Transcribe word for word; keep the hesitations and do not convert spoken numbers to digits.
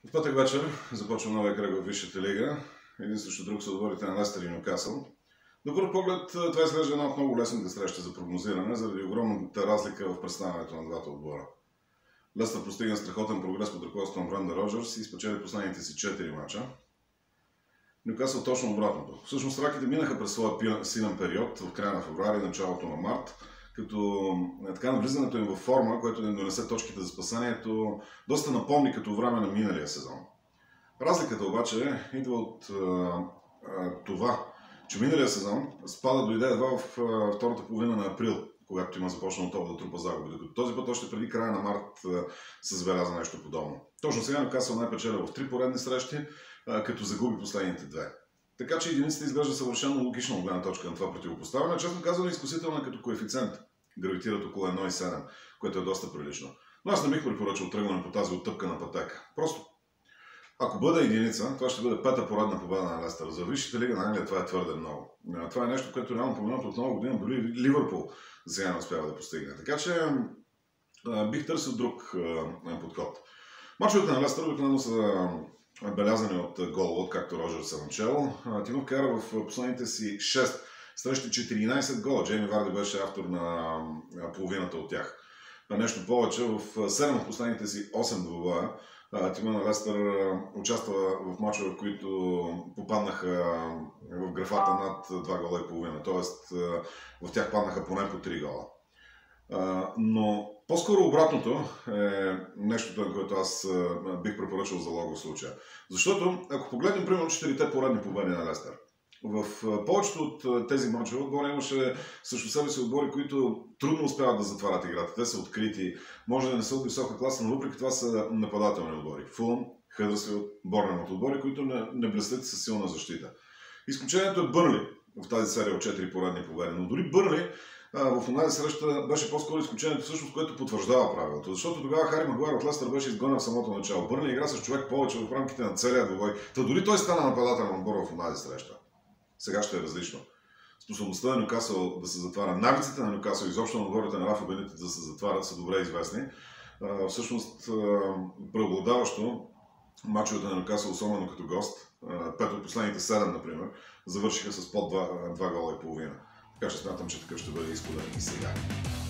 В петък вечер започва новия кръг в Висшата лига. Един срещу друг са отборите на Лестър и Нюкасъл. На пръв поглед това изглежда една от много лесните срещи за прогнозиране, заради огромната разлика в представянето на двата отбора. Лестър постигна страхотен прогрес под ръководството на Брендан Роджърс и спечели последните си четири мача. Нюкасъл точно обратното. Всъщност раките минаха през своя силен период в края на февруари и началото на март, като така навлизането им във форма, което да им донесе точките за спасението, доста напомни като време на миналия сезон. Разликата обаче идва от а, а, това, че миналия сезон спада дойде едва в а, втората половина на април, когато има започнал това да трупа загуби, докато този път още преди края на март а, се забеляза нещо подобно. Точно сега Нюкасъл най-печеля в три поредни срещи, а, като загуби последните две. Така че единицата изглежда съвършено логична от гледна точка на това противопоставяне. Честно казано, изкусителна като коефициент. Гравитират около едно цяло и седем, което е доста прилично. Но аз не бих препоръчал тръгване по тази оттъпкана пътека. Просто, ако бъде единица, това ще бъде пета поредна победа на Лестър. За Висшата лига на Англия това е твърде много. Това е нещо, което реално поменато от много година, дори Ливърпул сега не успява да постигне. Така че бих търсил друг подход. Мачовете на Лестър обикновено са белязани от гол, както Роджърс е начал. Тимо вкара в последните си шест срещу четиринайсет гола. Джейми Варди беше автор на половината от тях. Нещо повече, в седем от последните си осем двубоя тима на Лестър участва в мачове, в които попаднаха в графата над два гола и половина. Тоест в тях паднаха поне по три гола. Но по-скоро обратното е нещото, на което аз бих препоръчал за лого в случая. Защото, ако погледнем примерно четирите поредни победи на Лестър, в повечето от тези мачове отбора имаше също себе си отбори, които трудно успяват да затварят играта. Те са открити, може да не са от висока класа, но въпреки това са нападателни отбори. Фулъм, Хъдърсфилд, Борнемут отбори, които не, не блестят със силна защита. Изключението е Бърнли в тази серия от четири поредни победи. Но дори Бърнли в онази среща беше по-скоро изключението, всъщност, което потвърждава правилото. Защото тогава Хари Магуайр от Лестър беше изгонен в самото начало. Бърнли игра с човек повече в рамките на целия двубой. Та дори той стана нападателен отбор в онази среща. Сега ще е различно. Способността на Нюкасъл да се затваря, навиците на Нюкасъл, изобщо на отборите на Рафа Бенитез да се затварят, са добре известни. Всъщност, преобладаващо мачовете на Нюкасъл, особено като гост, пет от последните седем, например, завършиха с под два гола и половина. Така че смятам, че такъв ще бъде изходът и сега.